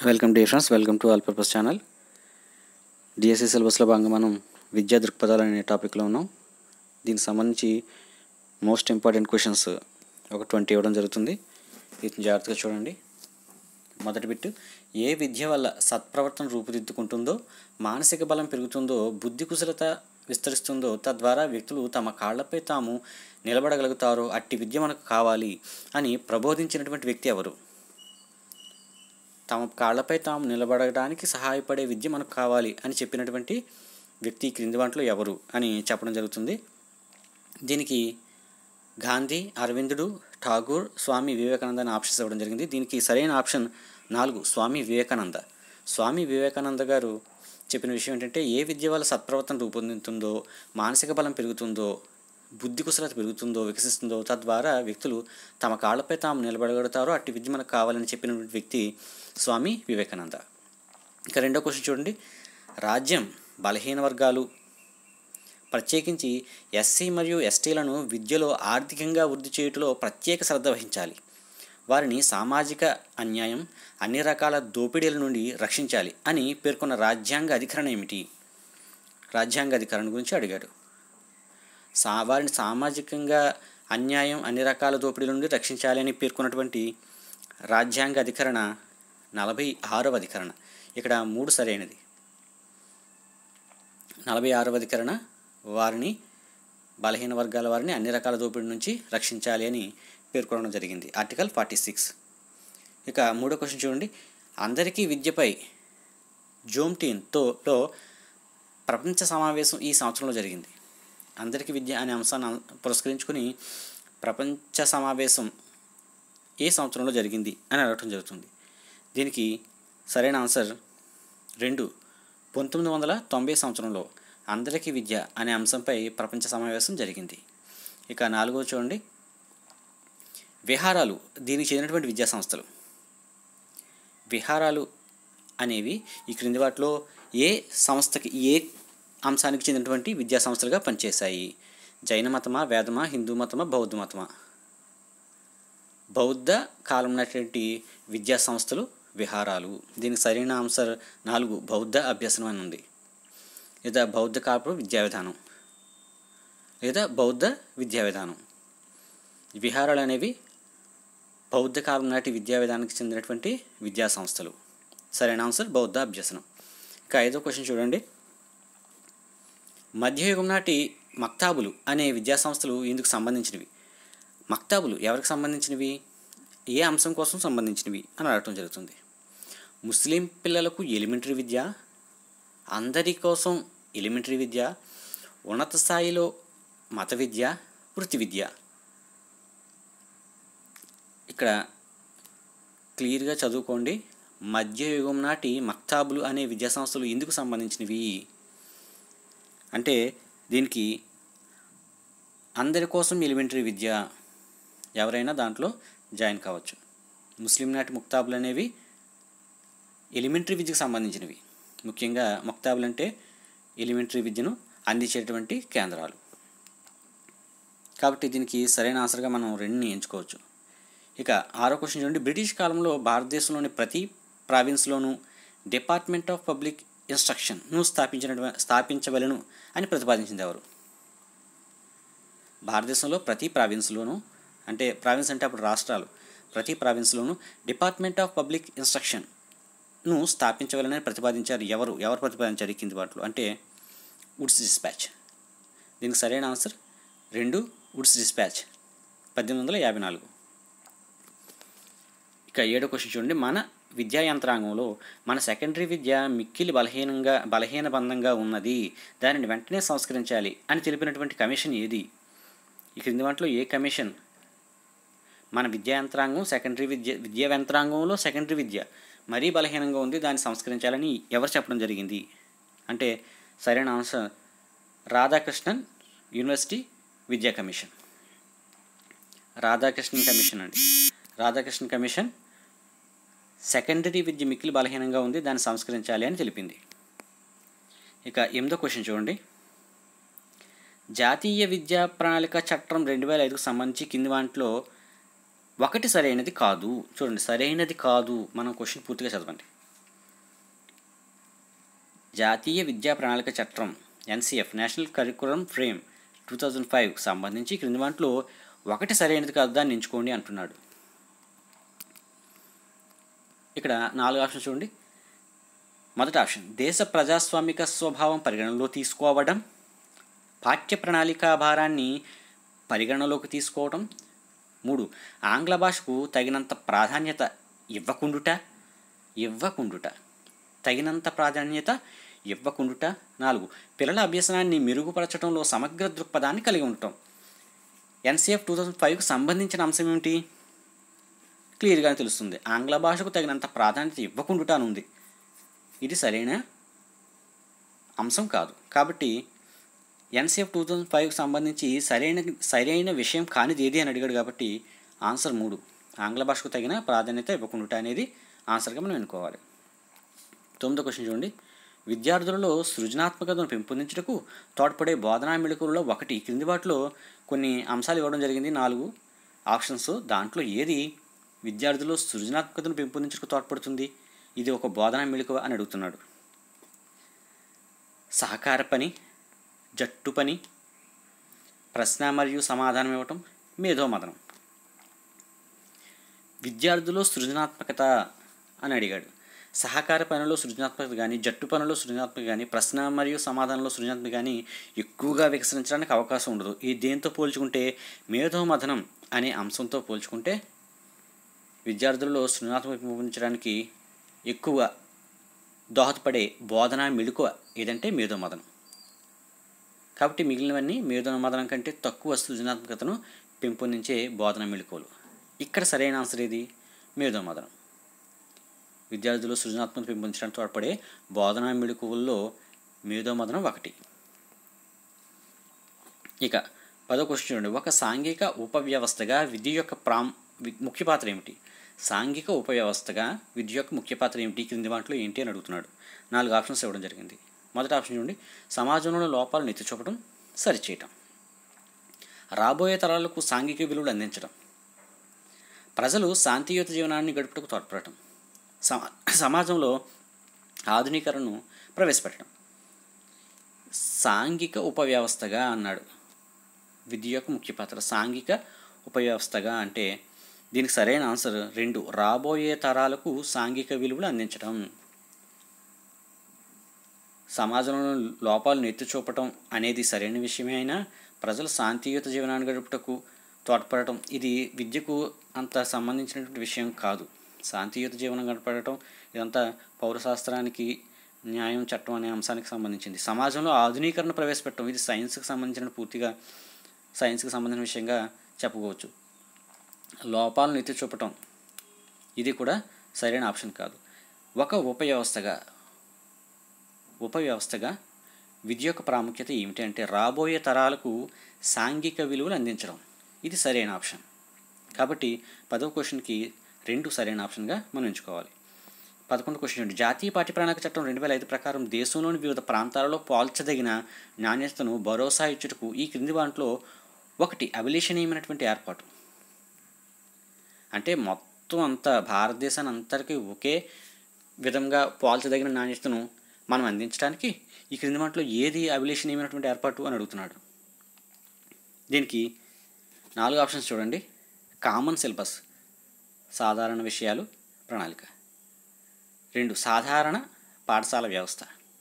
Welcome to friends, welcome to all purpose channel. DSC సిలబస్లో భాగంగా మనం విద్యా దృక్పథాలు అనే టాపిక్లో ఉన్నాం. దీనికి సంబంధించి మోస్ట్ ఇంపార్టెంట్ క్వశ్చన్స్ ఒక 20 ఇవ్వడం జరుగుతుంది. వీటిని జాగ్రత్తగా చూడండి. మొదటి బిట్టు, ఏ విద్య వల్ల సత్ప్రవర్తన రూపుదిద్దుకుంటుందో, మానసిక బలం పెరుగుతుందో, బుద్ధి కుశలత విస్తరిస్తుందో, తద్వారా వ్యక్తులు తమ కాళ్లపై తాము నిలబడగలుగుతారో అట్టి విద్య మనకు కావాలి అని ప్రబోధించినటువంటి వ్యక్తి ఎవరు? తమ కాళ్లపై తాము నిలబడడానికి సహాయపడే విద్య మనకు కావాలి అని చెప్పినటువంటి వ్యక్తి క్రింది వాటిలో ఎవరు అని చెప్పడం జరుగుతుంది. దీనికి గాంధీ, అరవిందుడు, ఠాగూర్, స్వామి వివేకానంద అని ఆప్షన్స్ ఇవ్వడం జరిగింది. దీనికి సరైన ఆప్షన్ 4, స్వామి వివేకానంద. స్వామి వివేకానంద గారు చెప్పిన విషయం ఏంటంటే, ఏ విద్య వల్ల సత్ప్రవర్తన రూపొందుతుందో, మానసిక బలం పెరుగుతుందో, బుద్ధి కుశలత పెరుగుతుందో, వికసిస్తుందో, తద్వారా వ్యక్తులు తమ కాళ్లపై తాము నిలబడగలుగుతారో అట్టి విద్య మనకు కావాలని చెప్పినటువంటి వ్యక్తి స్వామి వివేకానంద. ఇక రెండో క్వశ్చన్ చూడండి. రాజ్యం బలహీన వర్గాలు, ప్రత్యేకించి ఎస్సీ మరియు ఎస్టీలను విద్యలో ఆర్థికంగా వృద్ధి చేయుటలో ప్రత్యేక శ్రద్ధ వహించాలి. వారిని సామాజిక అన్యాయం, అన్ని రకాల దోపిడీల నుండి రక్షించాలి అని పేర్కొన్న రాజ్యాంగ అధికరణ ఏమిటి? రాజ్యాంగ అధికరణ గురించి అడిగాడు. వారిని సామాజికంగా అన్యాయం, అన్ని రకాల దోపిడీల నుండి రక్షించాలి అని పేర్కొన్నటువంటి రాజ్యాంగ అధికరణ 46వ అధికరణ. ఇక్కడ 3 సరైనది. 46వ అధికరణ వారిని, బలహీన వర్గాల వారిని అన్ని రకాల దోపిడీ నుంచి రక్షించాలి అని పేర్కొనడం జరిగింది, ఆర్టికల్ 46. ఇక మూడో క్వశ్చన్ చూడండి. అందరికీ విద్యపై జూమ్-లో ప్రపంచ సమావేశం ఈ సంవత్సరంలో జరిగింది. అందరికీ విద్య అనే అంశాన్ని పురస్కరించుకుని ప్రపంచ సమావేశం ఏ సంవత్సరంలో జరిగింది అని అడగటం జరుగుతుంది. దీనికి సరైన ఆన్సర్ 2, 1990 సంవత్సరంలో అందరికీ విద్య అనే అంశంపై ప్రపంచ సమావేశం జరిగింది. ఇక 4వ చూడండి. విహారాలు దీనికి చెందినటువంటి విద్యా సంస్థలు. విహారాలు అనేవి ఈ క్రింది వాటిలో ఏ సంస్థకి, ఏ అంశానికి చెందినటువంటి విద్యా సంస్థలుగా పనిచేశాయి? జైన మతమా, వేదమా, హిందూ మతమా, బౌద్ధ మతమా? బౌద్ధ కాలం ఉన్నటువంటి విద్యా సంస్థలు విహారాలు. దీనికి సరైన ఆన్సర్ 4, బౌద్ధ అభ్యసనం అని ఉంది. లేదా బౌద్ధ కాలపు విద్యా విధానం, లేదా బౌద్ధ విద్యా విధానం. విహారాలు అనేవి బౌద్ధ కాలం నాటి విద్యా విధానానికి చెందినటువంటి విద్యా సంస్థలు. సరైన ఆన్సర్ బౌద్ధ అభ్యసనం. ఇక 5వ క్వశ్చన్ చూడండి. మధ్యయుగం నాటి మక్తాబులు అనే విద్యా సంస్థలు ఇందుకు సంబంధించినవి. మక్తాబులు ఎవరికి సంబంధించినవి, ఏ అంశం కోసం సంబంధించినవి అని అడగటం జరుగుతుంది. ముస్లిం పిల్లలకు ఎలిమెంటరీ విద్య, అందరి కోసం ఎలిమెంటరీ విద్య, ఉన్నత స్థాయిలో మత విద్య, వృత్తి విద్య. ఇక్కడ క్లియర్గా చదువుకోండి. మధ్యయుగం నాటి మక్తాబులు అనే విద్యా సంస్థలు ఎందుకు సంబంధించినవి అంటే, దీనికి అందరి కోసం ఎలిమెంటరీ విద్య, ఎవరైనా దాంట్లో జాయిన్ కావచ్చు. ముస్లిం నాటి ముక్తాబులు అనేవి ఎలిమెంటరీ విద్యకు సంబంధించినవి. ముఖ్యంగా ముక్తాబులు అంటే ఎలిమెంటరీ విద్యను అందించేటువంటి కేంద్రాలు. కాబట్టి దీనికి సరైన ఆన్సర్గా మనం 2ని ఎంచుకోవచ్చు. ఇక 6వ క్వశ్చన్ చూడండి. బ్రిటిష్ కాలంలో భారతదేశంలోని ప్రతి ప్రావిన్స్లోనూ డిపార్ట్మెంట్ ఆఫ్ పబ్లిక్ ఇన్స్ట్రక్షన్ను స్థాపించవలను అని ప్రతిపాదించింది ఎవరు? భారతదేశంలో ప్రతి ప్రావిన్స్లోనూ, అంటే ప్రావిన్స్ అంటే అప్పుడు రాష్ట్రాలు, ప్రతి ప్రావిన్స్లోనూ డిపార్ట్మెంట్ ఆఫ్ పబ్లిక్ ఇన్స్ట్రక్షన్ను స్థాపించవలని ప్రతిపాదించారు. ఎవరు ప్రతిపాదించారు ఈ కింది వాటిలో అంటే వుడ్స్ డిస్పాచ్. దీనికి సరైన ఆన్సర్ 2, వుడ్స్ డిస్పాచ్, 1854. ఇక 7వ క్వశ్చన్ చూడండి. మన విద్యా యంత్రాంగంలో మన సెకండరీ విద్య మిక్కిలి బలహీనబంధంగా ఉన్నది, దానిని వెంటనే సంస్కరించాలి అని తెలిపినటువంటి కమిషన్ ఏది? ఈ క్రింది వాటిలో ఏ కమిషన్ మన విద్యా యంత్రాంగం, విద్యా యంత్రాంగంలో సెకండరీ విద్య మరీ బలహీనంగా ఉంది, దాన్ని సంస్కరించాలని ఎవరు చెప్పడం జరిగింది అంటే సరైన ఆన్సర్ రాధాకృష్ణన్ యూనివర్సిటీ విద్యా కమిషన్. రాధాకృష్ణన్ కమిషన్ అండి. రాధాకృష్ణన్ కమిషన్ సెకండరీ విద్య మిక్కిలి బలహీనంగా ఉంది, దాన్ని సంస్కరించాలి అని తెలిపింది. ఇక 8వ క్వశ్చన్ చూడండి. జాతీయ విద్యా ప్రణాళిక చట్టం 2005కు సంబంధించి కింది వాటిలో ఒకటి సరైనది కాదు. చూడండి, సరైనది కాదు. మనం క్వశ్చన్ పూర్తిగా చదవండి. జాతీయ విద్యా ప్రణాళిక చట్టం ఎన్సిఎఫ్ నేషనల్ కరికులం ఫ్రేమ్ 2005 సంబంధించి క్రింది వాటిలో ఒకటి సరైనది కాదు, దాన్ని ఎంచుకోండి అంటున్నాడు. ఇక్కడ 4 ఆప్షన్స్ చూడండి. మొదటి ఆప్షన్ దేశ ప్రజాస్వామిక స్వభావం పరిగణనలో తీసుకోవడం, పాఠ్య ప్రణాళికా భారాన్ని పరిగణనలోకి తీసుకోవడం, 3 ఆంగ్ల భాషకు తగినంత ప్రాధాన్యత ఇవ్వకుండుట, తగినంత ప్రాధాన్యత ఇవ్వకుండుట, 4 పిల్లల అభ్యసనాన్ని మెరుగుపరచడంలో సమగ్ర దృక్పథాన్ని కలిగి ఉండటం. ఎన్సిఎఫ్ 2005కు సంబంధించిన అంశం ఏమిటి? క్లియర్గా తెలుస్తుంది. ఆంగ్ల భాషకు తగినంత ప్రాధాన్యత ఇవ్వకుండుట అని ఉంది. ఇది సరైన అంశం కాదు. కాబట్టి ఎన్సిఎఫ్ 2005కు సంబంధించి సరైన విషయం కానిది ఏది అని అడిగాడు. కాబట్టి ఆన్సర్ 3 ఆంగ్ల భాషకు తగిన ప్రాధాన్యత ఇవ్వకుండుట అనేది ఆన్సర్గా మనం ఎన్నుకోవాలి. 9వ క్వశ్చన్ చూడండి. విద్యార్థులలో సృజనాత్మకతను పెంపొందించుటకు తోడ్పడే బోధనా మెళకువలలో ఒకటి క్రింది వాటిలో కొన్ని అంశాలు ఇవ్వడం జరిగింది. 4 ఆప్షన్స్. దాంట్లో ఏది విద్యార్థుల్లో సృజనాత్మకతను పెంపొందించుటకు తోడ్పడుతుంది, ఇది ఒక బోధనా మెళకువ అని అడుగుతున్నాడు. సహకార పని, జట్టు పని, ప్రశ్న మరియు సమాధానం ఇవ్వటం, మేధోమథనం. విద్యార్థుల్లో సృజనాత్మకత అని అడిగాడు. సహకార పనుల్లో సృజనాత్మకత కానీ, జట్టు పనుల్లో సృజనాత్మకత కానీ, ప్రశ్న మరియు సమాధానంలో సృజనాత్మకత కానీ ఎక్కువగా వికసించడానికి అవకాశం ఉండదు. ఈ దేంతో పోల్చుకుంటే మేధోమథనం అనే అంశంతో పోల్చుకుంటే విద్యార్థుల్లో సృజనాత్మకత పెంపొందించడానికి ఎక్కువ దోహదపడే బోధనా మెళకువ ఏదంటే మేధోమథనం. కాబట్టి మిగిలినవన్నీ మేధోమథనం కంటే తక్కువ సృజనాత్మకతను పెంపొందించే బోధనా మెళకువలు. ఇక్కడ సరైన ఆన్సర్ ఏది? మేధోమథనం. విద్యార్థులు సృజనాత్మకత పెంపొందించడానికి తోడ్పడే బోధనా మెళకువల్లో మేధోమథనం ఒకటి. ఇక 10వ క్వశ్చన్ చూడండి. ఒక సాంఘిక ఉపవ్యవస్థగా విద్య యొక్క ముఖ్య పాత్ర ఏమిటి? సాంఘిక ఉపవ్యవస్థగా విద్య యొక్క ముఖ్య పాత్ర ఏమిటి? క్రింది వాటిలో ఏంటి అని అడుగుతున్నాడు. 4 ఆప్షన్స్ ఇవ్వడం జరిగింది. మొదటి ఆప్షన్ చూడండి. సమాజంలో లోపాలను ఎత్తి చూపడం, సరిచేయటం, రాబోయే తరాలకు సాంఘిక విలువలు అందించడం, ప్రజలు శాంతియుత జీవనాన్ని గడుపుటకు తోడ్పడటం, సమాజంలో ఆధునీకరణను ప్రవేశపెట్టడం. సాంఘిక ఉపవ్యవస్థగా అన్నాడు. విద్య యొక్క ముఖ్య పాత్ర సాంఘిక ఉపవ్యవస్థగా అంటే దీనికి సరైన ఆన్సర్ 2 రాబోయే తరాలకు సాంఘిక విలువలు అందించడం. సమాజంలో లోపాలను ఎత్తి చూపటం అనేది సరైన విషయమే అయినా ప్రజలు శాంతియుత జీవనాన్ని గడుపుటకు తోడ్పడటం ఇది విద్యకు అంత సంబంధించినటువంటి విషయం కాదు. శాంతియుత జీవనం గడపడటం ఇదంతా పౌరశాస్త్రానికి, న్యాయం, చట్టం అనే అంశానికి సంబంధించింది. సమాజంలో ఆధునీకరణ ప్రవేశపెట్టడం ఇది సైన్స్కి సంబంధించిన పూర్తిగా సైన్స్కి సంబంధించిన విషయంగా చెప్పుకోవచ్చు. లోపాలను ఎత్తి చూపటం ఇది కూడా సరైన ఆప్షన్ కాదు. ఒక ఉపవ్యవస్థగా విద్య యొక్క ప్రాముఖ్యత ఏమిటి అంటే రాబోయే తరాలకు సాంఘిక విలువలు అందించడం. ఇది సరైన ఆప్షన్. కాబట్టి 10వ క్వశ్చన్కి 2 సరైన ఆప్షన్గా మనం ఎంచుకోవాలి. 11వ క్వశ్చన్ ఏంటి? జాతీయ పాఠ్య ప్రణాళిక చట్టం 2005 ప్రకారం దేశంలోని వివిధ ప్రాంతాలలో పోల్చదగిన నాణ్యతను భరోసా ఇచ్చుటకు ఈ క్రింది వాటిలో ఒకటి అభిలషణీయమైనటువంటి ఏర్పాటు. అంటే మొత్తం అంతా భారతదేశాన్ని అంతటికీ ఒకే విధంగా పోల్చదగిన నాణ్యతను మనం అందించడానికి ఈ క్రింది వాటిలో ఏది అభిలషణీయమైనటువంటి ఏర్పాటు అని అడుగుతున్నాడు. దీనికి 4 ఆప్షన్స్ చూడండి. కామన్ సిలబస్ సాధారణ విషయాలు ప్రణాళిక, 2 సాధారణ పాఠశాల వ్యవస్థ,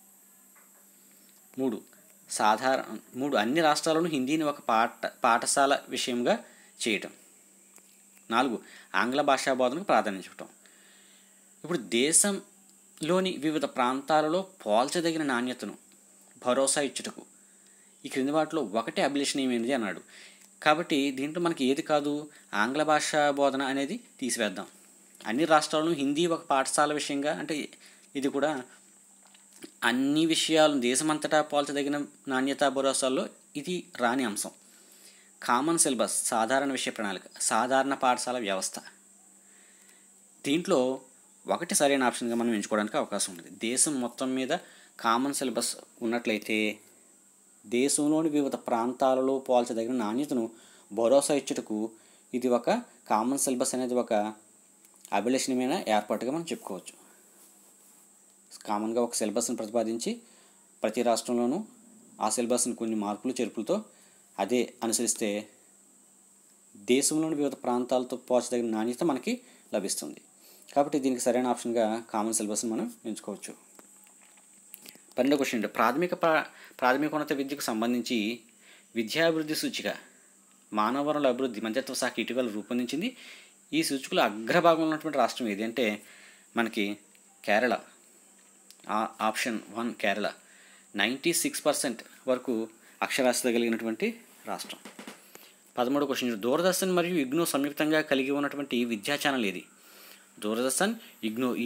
3 అన్ని రాష్ట్రాల్లోనూ హిందీని ఒక పాఠశాల విషయంగా చేయటం, 4 ఆంగ్ల భాషా బోధనకు ప్రాధాన్యత ఇవ్వటం. ఇప్పుడు దేశంలోని వివిధ ప్రాంతాలలో పోల్చదగిన నాణ్యతను భరోసా ఇచ్చుటకు ఈ క్రింది వాటిలో ఒకటి అభిలషణీయమైనది అన్నాడు. కాబట్టి దీంట్లో మనకి ఏది కాదు? ఆంగ్ల భాషా బోధన అనేది తీసివేద్దాం. అన్ని రాష్ట్రాలను హిందీ ఒక పాఠశాల విషయంగా అంటే ఇది కూడా అన్ని విషయాలు దేశమంతటా పోల్చదగిన నాణ్యతా భరోసాల్లో ఇది రాని అంశం. కామన్ సిలబస్ సాధారణ విషయ ప్రణాళిక, సాధారణ పాఠశాల వ్యవస్థ, దీంట్లో ఒకటి సరైన ఆప్షన్గా మనం ఎంచుకోవడానికి అవకాశం ఉంది. దేశం మొత్తం మీద కామన్ సిలబస్ ఉన్నట్లయితే దేశంలోని వివిధ ప్రాంతాలలో పోల్చదగిన నాణ్యతను భరోసా ఇచ్చుటకు ఇది ఒక కామన్ సిలబస్ అనేది ఒక అభిలషణీయమైన ఏర్పాటుగా మనం చెప్పుకోవచ్చు. కామన్గా ఒక సిలబస్ని ప్రతిపాదించి ప్రతి రాష్ట్రంలోనూ ఆ సిలబస్ని కొన్ని మార్పులు చేర్పులతో అదే అనుసరిస్తే దేశంలోని వివిధ ప్రాంతాలతో పోల్చదగిన నాణ్యత మనకి లభిస్తుంది. కాబట్టి దీనికి సరైన ఆప్షన్గా కామన్ సిలబస్ని మనం ఎంచుకోవచ్చు. 12వ క్వశ్చన్, ప్రాథమికోన్నత విద్యకు సంబంధించి విద్యాభివృద్ధి సూచిక మానవ వనరుల అభివృద్ధి మంత్రిత్వ శాఖ ఇటీవల రూపొందించింది. ఈ సూచికలో అగ్రభాగంలో ఉన్నటువంటి రాష్ట్రం ఏది అంటే మనకి కేరళ. ఆప్షన్ 1 కేరళ 96% వరకు అక్షరాస్యత కలిగినటువంటి రాష్ట్రం. 13వ క్వశ్చన్, దూరదర్శన్ మరియు ఇగ్నో సంయుక్తంగా కలిగి ఉన్నటువంటి విద్యా ఛానల్ ఏది? దూరదర్శన్, ఇగ్నో ఈ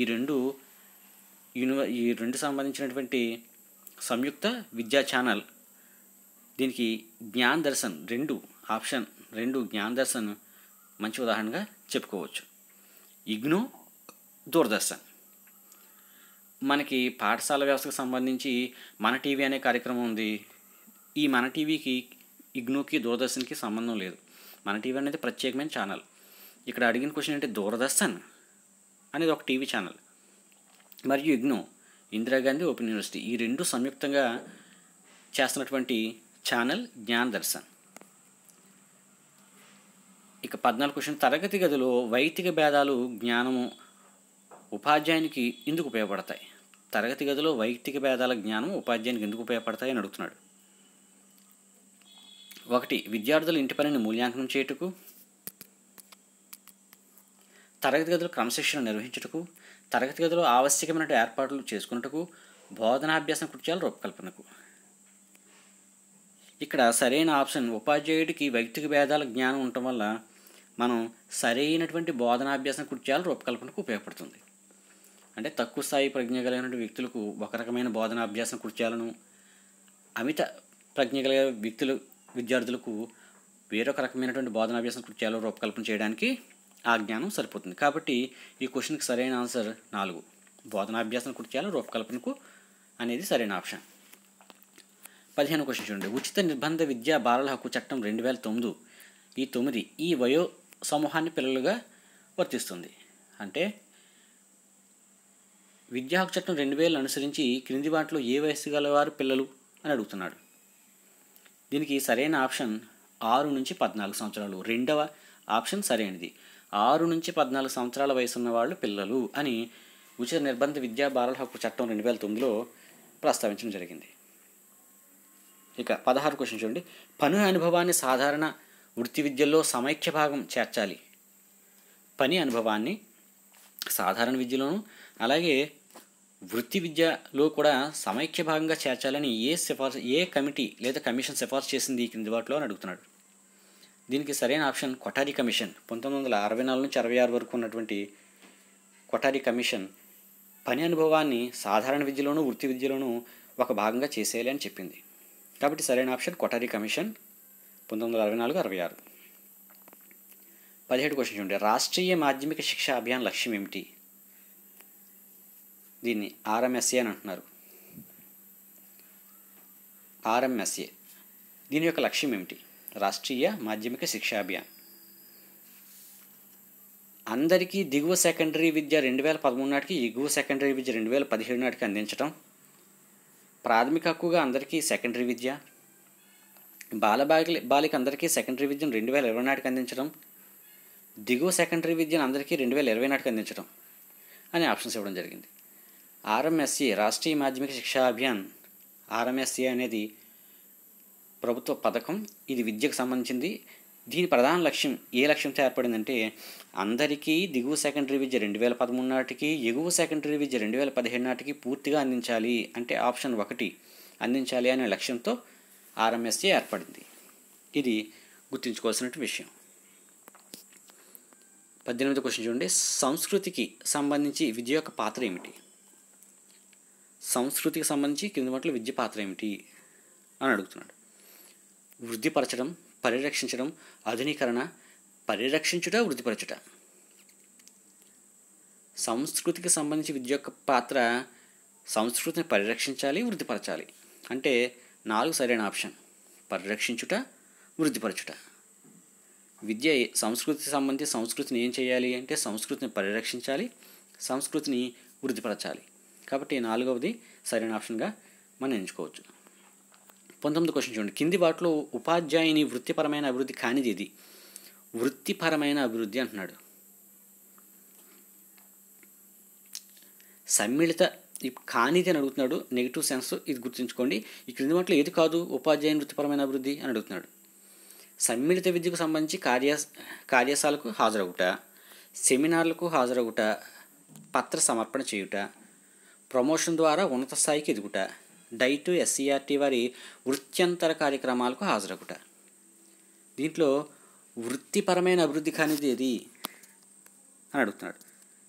రెండు సంబంధించినటువంటి సంయుక్త విద్యా ఛానల్. దీనికి జ్ఞాన్ దర్శన్ ఆప్షన్ 2 జ్ఞాన్ దర్శన్ మంచి ఉదాహరణగా చెప్పుకోవచ్చు. ఇగ్నో, దూరదర్శన్. మనకి పాఠశాల వ్యవస్థకు సంబంధించి మన టీవీ అనే కార్యక్రమం ఉంది. ఈ మన టీవీకి ఇగ్నోకి దూరదర్శన్కి సంబంధం లేదు. మన టీవీ అనేది ప్రత్యేకమైన ఛానల్. ఇక్కడ అడిగిన క్వశ్చన్ అంటే దూరదర్శన్ అనేది ఒక టీవీ ఛానల్ మరియు ఇగ్నో ఇందిరాగాంధీ ఓపెన్ యూనివర్సిటీ ఈ రెండు సంయుక్తంగా చేస్తున్నటువంటి ఛానల్ జ్ఞాన్ దర్శన్. ఇక 14వ క్వశ్చన్, తరగతి గదిలో వైదిక భేదాలు జ్ఞానము ఉపాధ్యాయునికి ఎందుకు ఉపయోగపడతాయి? తరగతి గదిలో వైదిక భేదాల జ్ఞానం ఉపాధ్యాయునికి ఎందుకు ఉపయోగపడతాయి అని అడుగుతున్నాడు. 1 విద్యార్థుల ఇంటి పనిని మూల్యాంకనం చేయుటకు, తరగతి గదిలో క్రమశిక్షణ నిర్వహించుటకు, తరగతి గదిలో ఆవశ్యకమైన ఏర్పాట్లు చేసుకున్నటకు, బోధనాభ్యాసం కృత్యాల రూపకల్పనకు. ఇక్కడ సరైన ఆప్షన్ ఉపాధ్యాయుడికి వైదిక భేదాల జ్ఞానం ఉండటం వల్ల మనం సరైనటువంటి బోధనాభ్యాసం కృత్యాల రూపకల్పనకు ఉపయోగపడుతుంది. అంటే తక్కువ స్థాయి ప్రజ్ఞ కలిగిన వ్యక్తులకు ఒక రకమైన బోధనాభ్యాసం కృత్యాలను, అమిత ప్రజ్ఞ కలిగిన విద్యార్థులకు వేరొక రకమైనటువంటి బోధనాభ్యాసం కృత్యాలు రూపకల్పన చేయడానికి ఆ జ్ఞానం సరిపోతుంది. కాబట్టి ఈ క్వశ్చన్కి సరైన ఆన్సర్ 4 బోధనాభ్యాసం కృత్యాల రూపకల్పనకు అనేది సరైన ఆప్షన్. 15వ క్వశ్చన్ చూడండి, ఉచిత నిర్బంధ విద్యా బాలల హక్కు చట్టం 2009 ఈ వయో సమూహాన్ని పిల్లలుగా వర్తిస్తుంది. అంటే విద్యా హక్కు చట్టం 2000 అనుసరించి క్రింది వాటిలో ఏ వయస్సు గలవారు పిల్లలు అని అడుగుతున్నాడు. దీనికి సరైన ఆప్షన్ 6 నుంచి 14 సంవత్సరాలు. రెండవ ఆప్షన్ సరైనది. 6 నుంచి 14 సంవత్సరాల వయసు ఉన్న వాళ్ళు పిల్లలు అని ఉచిత నిర్బంధ విద్యా బాలల హక్కు చట్టం 2009లో ప్రస్తావించడం జరిగింది. ఇక 16 క్వశ్చన్ చూడండి, పని అనుభవాన్ని సాధారణ వృత్తి విద్యల్లో సమైక్య భాగం చేర్చాలి. పని అనుభవాన్ని సాధారణ విద్యలోను అలాగే వృత్తి విద్యలో కూడా సమైక్య భాగంగా చేర్చాలని ఏ కమిటీ లేదా కమిషన్ సిఫార్సు చేసింది ఈ క్రింది వాటిలో అని అడుగుతున్నాడు. దీనికి సరైన ఆప్షన్ కొఠారి కమిషన్. 1964 నుంచి 66 వరకు ఉన్నటువంటి కొఠారి కమిషన్ పని అనుభవాన్ని సాధారణ విద్యలోను వృత్తి విద్యలోను ఒక భాగంగా చేసేయాలి అని చెప్పింది. కాబట్టి సరైన ఆప్షన్ కొఠారి కమిషన్ 1964-66. 17 క్వశ్చన్ చూడండి, రాష్ట్రీయ మాధ్యమిక శిక్షా అభియాన్ లక్ష్యం ఏమిటి? దీన్ని RMSA అని అంటున్నారు. RMSA దీని యొక్క లక్ష్యం ఏమిటి? రాష్ట్రీయ మాధ్యమిక శిక్షా అభియాన్ అందరికీ దిగువ సెకండరీ విద్య 2013 నాటికి ఎగువ సెకండరీ విద్య 2017 నాటికి అందించడం, ప్రాథమిక హక్కుగా అందరికీ సెకండరీ విద్య, బాలిక అందరికీ సెకండరీ విద్యను 2020 నాటికి అందించడం, దిగువ సెకండరీ విద్యను అందరికీ 2020 నాటికి అందించడం అనే ఆప్షన్స్ ఇవ్వడం జరిగింది. RMSA రాష్ట్రీయ మాధ్యమిక శిక్షా అభియాన్ RMSA అనేది ప్రభుత్వ పథకం. ఇది విద్యకు సంబంధించింది. దీని ప్రధాన లక్ష్యం ఏ లక్ష్యంతో ఏర్పడిందంటే అందరికీ దిగువ సెకండరీ విద్య 2013 నాటికి ఎగువ సెకండరీ విద్య 2017 నాటికి పూర్తిగా అందించాలి. అంటే ఆప్షన్ 1 అందించాలి అనే లక్ష్యంతో RMSA ఏర్పడింది. ఇది గుర్తుంచుకోవాల్సిన విషయం. 18వ క్వశ్చన్ చూడండి, సంస్కృతికి సంబంధించి విద్య యొక్క పాత్ర ఏమిటి? సంస్కృతికి సంబంధించి కింది వాటిలో విద్య పాత్ర ఏమిటి అని అడుగుతున్నాడు. వృద్ధిపరచడం, పరిరక్షించడం, ఆధునీకరణ, పరిరక్షించుట, వృద్ధిపరచుట. సంస్కృతికి సంబంధించి విద్య యొక్క పాత్ర సంస్కృతిని పరిరక్షించాలి, వృద్ధిపరచాలి. అంటే 4 సరైన ఆప్షన్ పరిరక్షించుట, వృద్ధిపరచుట. విద్య సంస్కృతికి సంబంధించి సంస్కృతిని ఏం చేయాలి అంటే సంస్కృతిని పరిరక్షించాలి, సంస్కృతిని వృద్ధిపరచాలి. కాబట్టి 4వది సరైన ఆప్షన్గా మనం ఎంచుకోవచ్చు. 19 క్వశ్చన్ చూడండి. కింది వాటిలో ఉపాధ్యాయుని వృత్తిపరమైన అభివృద్ధి కానిది ఇది. వృత్తిపరమైన అభివృద్ధి అంటున్నాడు. సమ్మిళిత కానిది అని అడుగుతున్నాడు, నెగిటివ్ సెన్స్, ఇది గుర్తుంచుకోండి. ఈ క్రింది వాటిలో ఏది కాదు ఉపాధ్యాయుని వృత్తిపరమైన అభివృద్ధి అని అడుగుతున్నాడు. సమ్మిళిత విద్యకు సంబంధించి కార్యశాలకు హాజరవుట, సెమినార్లకు హాజరవుట, పత్ర సమర్పణ చేయుట, ప్రమోషన్ ద్వారా ఉన్నత స్థాయికి ఎదుగుట, డైటు ఎస్సీఆర్టీ వారి వృత్యంతర కార్యక్రమాలకు హాజరవుట. దీంట్లో వృత్తిపరమైన అభివృద్ధి కానిది ఏది అని అడుగుతున్నాడు.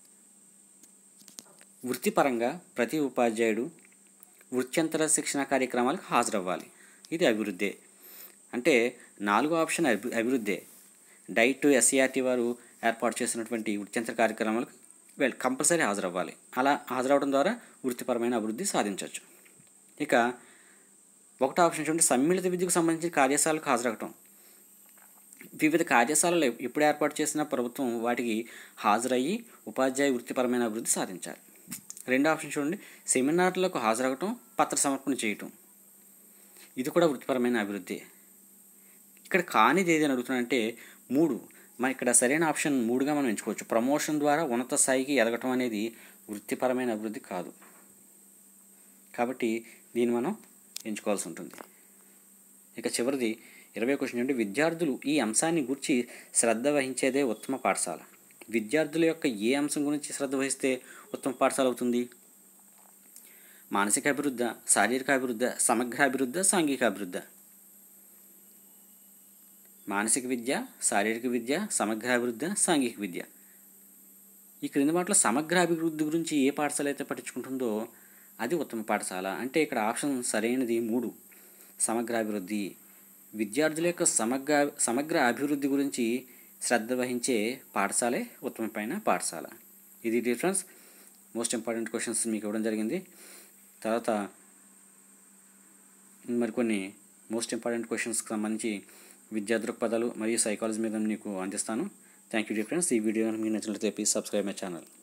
వృత్తిపరంగా ప్రతి ఉపాధ్యాయుడు వృత్యంతర శిక్షణ కార్యక్రమాలకు హాజరవ్వాలి. ఇది అభివృద్ధే. అంటే 4వ ఆప్షన్ అభివృద్ధే. డైటు ఎస్సీఆర్టీ వారు ఏర్పాటు చేసినటువంటి వృత్యంతర కార్యక్రమాలకు కంపల్సరీ హాజరవ్వాలి. అలా హాజరవడం ద్వారా వృత్తిపరమైన అభివృద్ధి సాధించవచ్చు. ఇక 1వ ఆప్షన్ చూడండి, సమ్మిళిత విద్యకు సంబంధించిన కార్యశాలకు హాజరవటం. వివిధ కార్యశాలలు ఎప్పుడు ఏర్పాటు చేసిన ప్రభుత్వం వాటికి హాజరయ్యి ఉపాధ్యాయ వృత్తిపరమైన అభివృద్ధి సాధించాలి. 2వ ఆప్షన్ చూడండి, సెమినార్లకు హాజరవటం, పత్ర సమర్పణ చేయటం. ఇది కూడా వృత్తిపరమైన అభివృద్ధి. ఇక్కడ కానిది ఏది అని అడుగుతున్నానంటే 3. మన ఇక్కడ సరైన ఆప్షన్ 3గా మనం ఎంచుకోవచ్చు. ప్రమోషన్ ద్వారా ఉన్నత స్థాయికి ఎదగటం అనేది వృత్తిపరమైన అభివృద్ధి కాదు. కాబట్టి దీన్ని మనం ఎంచుకోవాల్సి ఉంటుంది. ఇక చివరిది 20వ క్వశ్చన్ నుండి, విద్యార్థులు ఈ అంశాన్ని గురించి శ్రద్ధ వహించేదే ఉత్తమ పాఠశాల. విద్యార్థుల యొక్క ఏ అంశం గురించి శ్రద్ధ వహిస్తే ఉత్తమ పాఠశాల అవుతుంది? మానసిక అభివృద్ధి, శారీరక అభివృద్ధి, సమగ్ర అభివృద్ధి, సాంఘిక అభివృద్ధి. మానసిక విద్య, శారీరక విద్య, సమగ్ర అభివృద్ధి, సాంఘిక విద్య. ఈ క్రింది వాటిలో సమగ్ర అభివృద్ధి గురించి ఏ పాఠశాల అయితే పట్టించుకుంటుందో అది ఉత్తమ పాఠశాల. అంటే ఇక్కడ ఆప్షన్ సరైనది 3, సమగ్ర అభివృద్ధి. విద్యార్థుల యొక్క సమగ్ర అభివృద్ధి గురించి శ్రద్ధ వహించే పాఠశాలే ఉత్తమమైన పాఠశాల. ఇది డిఫరెన్స్. మోస్ట్ ఇంపార్టెంట్ క్వశ్చన్స్ మీకు ఇవ్వడం జరిగింది. తర్వాత మరికొన్ని మోస్ట్ ఇంపార్టెంట్ క్వశ్చన్స్కి సంబంధించి విద్యా దృక్పథాలు మరియు సైకాలజీ మీద మీకు అందిస్తాను. Thank you dear friends. ఈ వీడియో మీకు నచ్చినట్లయితే ప్లీజ్ సబ్స్క్రైబ్ మై ఛానల్.